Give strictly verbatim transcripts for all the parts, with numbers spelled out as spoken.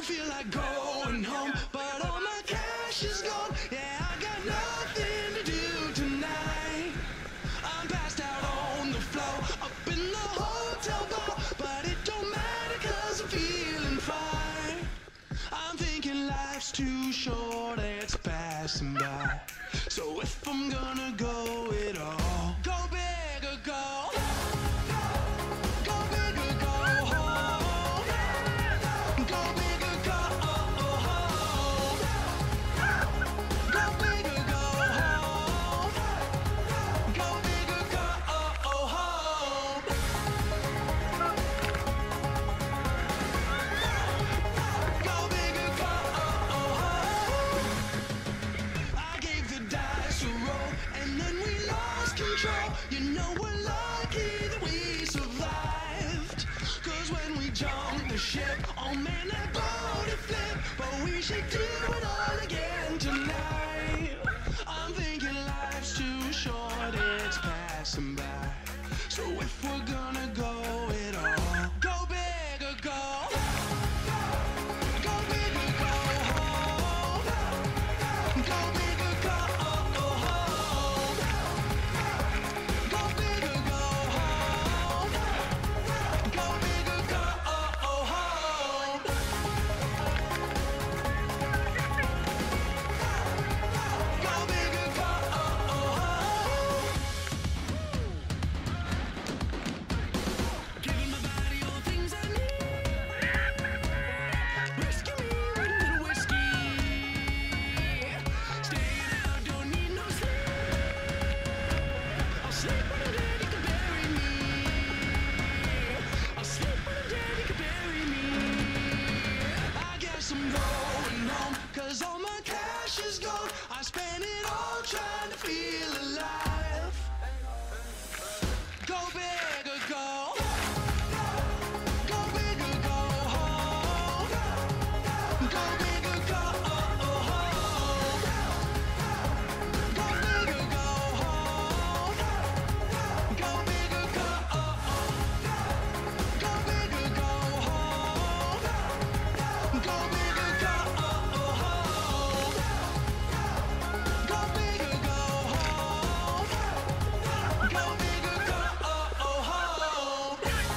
don't feel like going home, but all my cash is gone. Yeah, I got nothing to do tonight. I'm passed out on the floor, up in the hotel bar, but it don't matter 'cause I'm feeling fine. I'm thinking life's too short, it's passing by. So if I'm gonna go it all, go big or go Go big or go home. Go big or go home. Go big or go home. Go big or go home. Go big or go home. I gave the dice a roll and then we lost control. You know we're lucky that we survived, 'cause when we jumped the ship, oh man, that boat it flipped. But we should do it all again tonight. I'm thinking life's too short, it's passing by. So if we're gonna go it all, go big or go Go big or go home. Go big or go home. Go big or go home. Go big or go home. Go big or go home. Giving my body all the things I need. Rescue me with a little whiskey. Staying out, don't need no sleep. I'll sleep when I'm dead, you can bury me. I'll sleep when I'm dead, you can bury me. I guess I'm going home, 'cause all my cash is gone. I spent it all trying to feel alive. Go big or go Go big or go home. Go big or go home. Go big or go home. Go big or go Go big or go home. Go big or go home. Go big or go home. Go big or go home.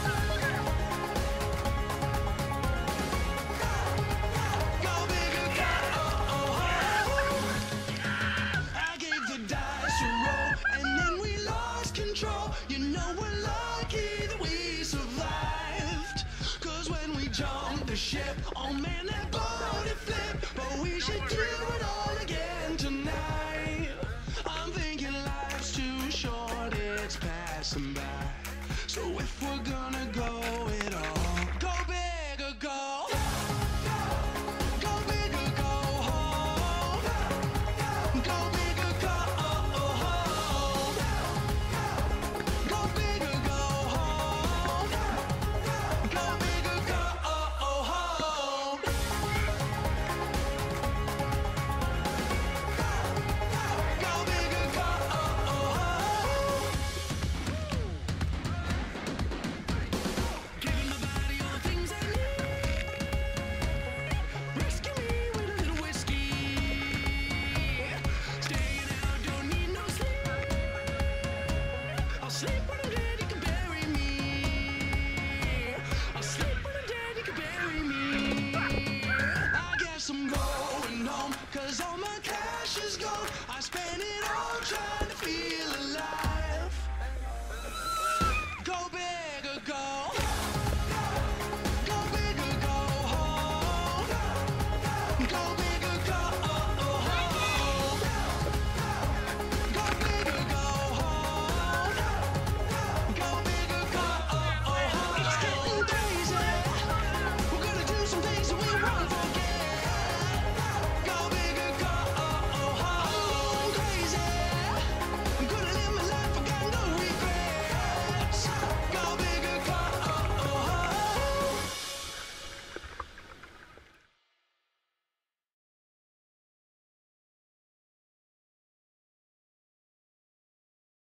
Go big or go home. I gave the dice a roll and then we lost control. You know we're lucky that we survived, 'cause when we jumped the ship, oh man, that boat it flipped. But we should do it all again tonight. I'm thinking life's too short, it's passing by. So if we're gonna go it all, go big or go Go big or go home. Go big or go home. Go big or go home. Go big or go home. Go big or go home. Giving my body all the things I need. Rescue me with a little whiskey. Staying out, don't need no sleep. I'll sleep when I'm dead, you can bury me. I'll sleep when I'm dead, you can bury me. I guess I'm going home, 'cause all my cash is gone. I spent it all trying